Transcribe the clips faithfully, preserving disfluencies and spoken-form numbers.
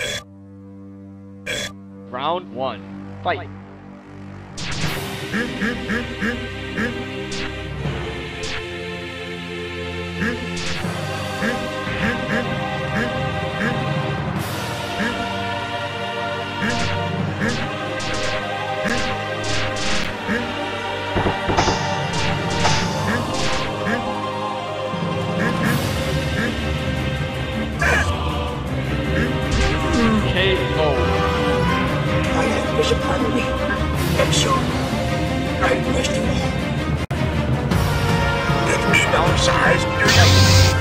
Round one. Fight. K O. My life is upon me, and so I must fall. Give me no size unite.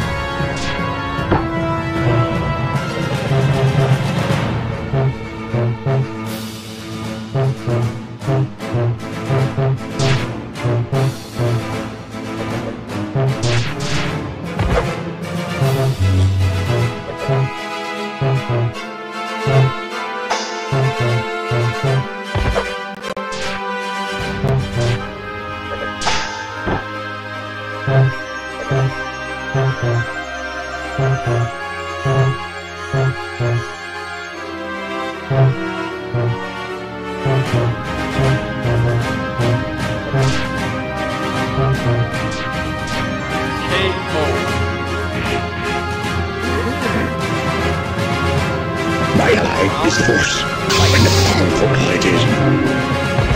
My ally is force, and powerful it is.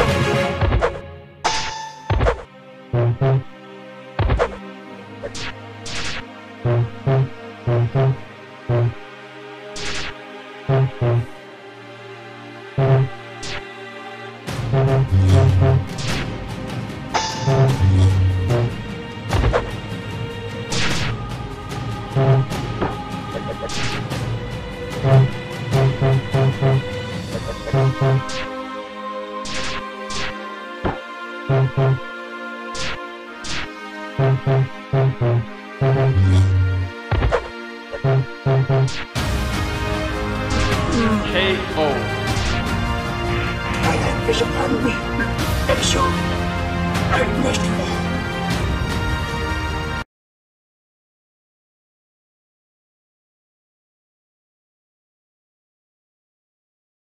K O. My life is upon me, and so I must fall.